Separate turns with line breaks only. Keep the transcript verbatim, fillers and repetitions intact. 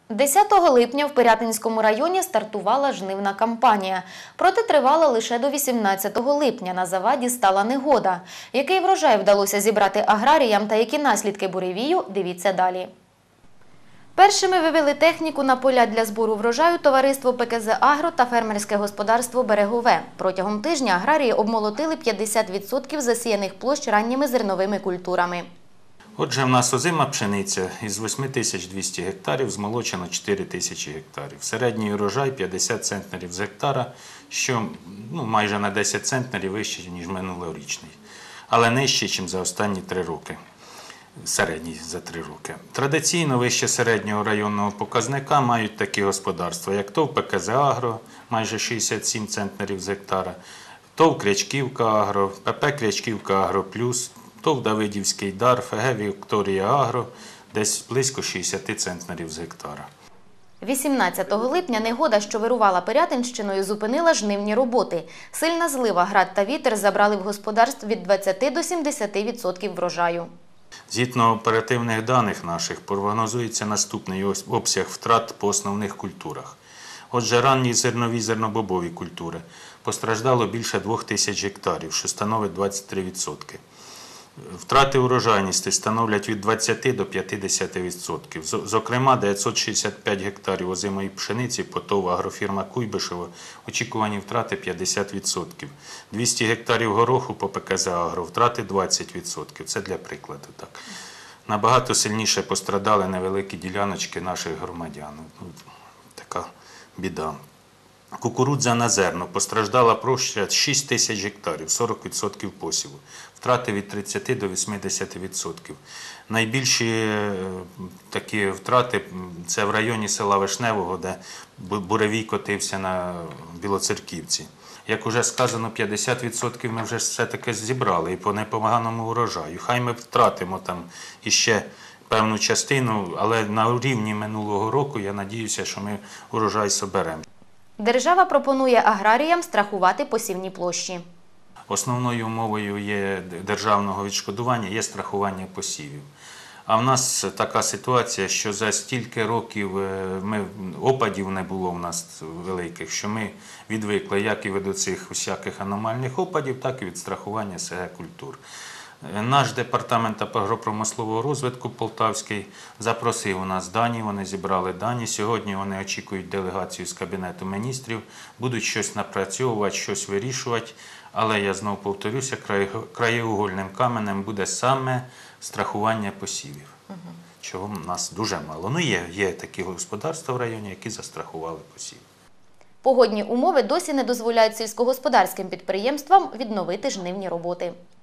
десятого липня в Пирятинському районі стартувала жнивна кампанія. Проте тривала лише до вісімнадцятого липня. На заваді стала негода. Який врожай вдалося зібрати аграріям та які наслідки буревію – дивіться далі. Першими вивели техніку на поля для збору врожаю товариство Пе Ке Зе Агро та фермерське господарство «Берегове». Протягом тижня аграрії обмолотили п'ятдесят відсотків засіяних площ ранніми зерновими культурами.
Отже, в нас озима пшениця із восьми тисяч двохсот гектарів змолочено чотири тисячі гектарів. Середній урожай п'ятдесят центнерів з гектара, що ну, майже на десять центнерів вище, ніж минулорічний, але нижче, ніж за останні три роки. Середній за три роки. Традиційно вище середнього районного показника мають такі господарства, як ТОВ Пе Ке Зе Агро, майже шістдесят сім центнерів з гектара, ТОВ Крячківка Агро, Пе Пе Крячківка Агро Плюс, ТОВ Давидівський Дар, Ф Ге Вікторія Агро, десь близько шістдесят центнерів з гектара.
вісімнадцятого липня негода, що вирувала Пирятинщиною, зупинила жнивні роботи. Сильна злива, град та вітер забрали в господарств від двадцяти до сімдесяти відсотків врожаю.
Згідно оперативних даних наших, прогнозується наступний обсяг втрат по основних культурах. Отже, ранні зернові зернобобові культури постраждало більше двох тисяч гектарів, що становить двадцять три відсотки. Втрати урожайності становлять від двадцяти до п'ятдесяти відсотків. Зокрема, дев'ятсот шістдесят п'ять гектарів озимої пшениці по ТОВ агрофірма Куйбишево очікувані втрати п'ятдесят відсотків. двісті гектарів гороху по Пе Ке Зе Агро втрати двадцять відсотків. Це для прикладу. Так. Набагато сильніше пострадали невеликі діляночки наших громадян. Така біда. Кукурудза на зерно постраждала площа шість тисяч гектарів, сорок відсотків посіву. Втрати від тридцяти до вісімдесяти відсотків. Найбільші такі втрати – це в районі села Вишневого, де буревій котився на Білоцерківці. Як вже сказано, п'ятдесят відсотків ми вже все-таки зібрали і по непоганому урожаю. Хай ми втратимо там іще певну частину, але на рівні минулого року я сподіваюся, що ми урожай соберемо.
Держава пропонує аграріям страхувати посівні площі.
Основною умовою є державного відшкодування є страхування посівів. А в нас така ситуація, що за стільки років ми, опадів не було в нас великих, що ми відвикли як і від цих всяких аномальних опадів, так і від страхування ес ге культур. Наш департамент агропромислового розвитку Полтавський запросив у нас дані, вони зібрали дані. Сьогодні вони очікують делегацію з Кабінету міністрів, будуть щось напрацьовувати, щось вирішувати. Але я знову повторюся, краєугольним каменем буде саме страхування посівів, чого в нас дуже мало. Ну є, є такі господарства в районі, які застрахували посів.
Погодні умови досі не дозволяють сільськогосподарським підприємствам відновити жнивні роботи.